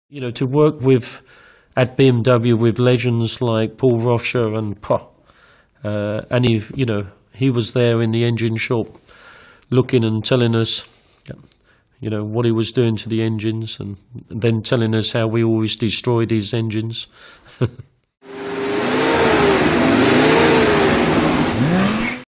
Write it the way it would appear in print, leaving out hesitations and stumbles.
You know, to work with at BMW with legends like Paul Rosche and he was there in the engine shop, looking and telling us, you know, what he was doing to the engines, and then telling us how we always destroyed his engines.